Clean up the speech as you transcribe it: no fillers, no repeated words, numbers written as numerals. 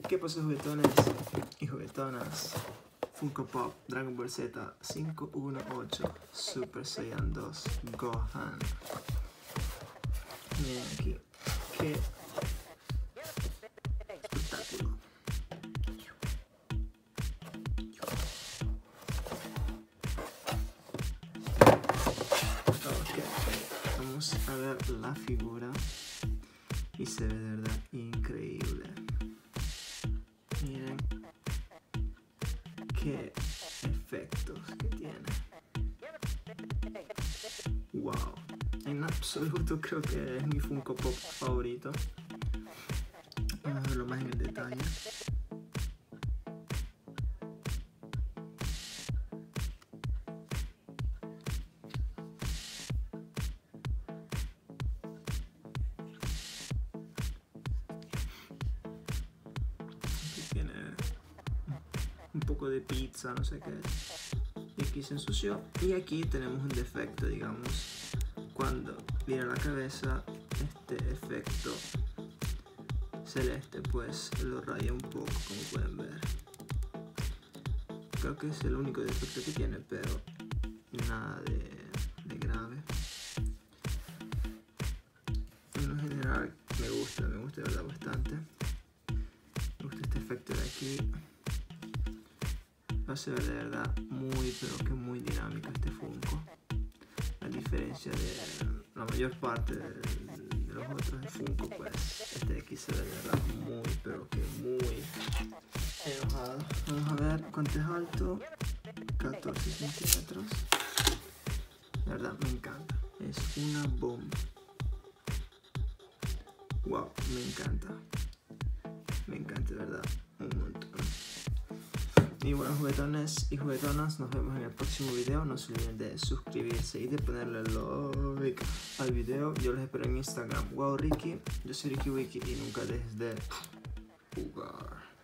¿Qué pasa, juguetones y juguetonas? Funko Pop Dragon Ball Z 518 Super Saiyan 2 Gohan. Miren aquí, qué espectáculo. Ok, vamos a ver la figura y se ve de verdad increíble. Miren qué efectos que tiene. Wow, en absoluto creo que es mi Funko Pop favorito. Vamos a verlo más en el detalle. Tiene un poco de pizza, no sé qué es. Y aquí se ensució. Y aquí tenemos un defecto, digamos. Cuando mira la cabeza, este efecto celeste pues lo raya un poco, como pueden ver. Creo que es el único defecto que tiene, pero nada de grave. En general me gusta de verdad bastante. Me gusta este efecto de aquí. Va a ser de verdad muy, pero que muy dinámico este Funko. A diferencia de la mayor parte de los otros de Funko, pues este de aquí se ve de verdad muy, pero que muy enojado. Vamos a ver cuánto es alto. 14 centímetros. De verdad me encanta. Es una bomba. Wow, me encanta. Me encanta de verdad un montón. Y bueno, juguetones y juguetonas, nos vemos en el próximo video. No se olviden de suscribirse y de ponerle like al video. Yo los espero en Instagram. Wow Ricky, yo soy Ricky Wiki y nunca dejes de jugar.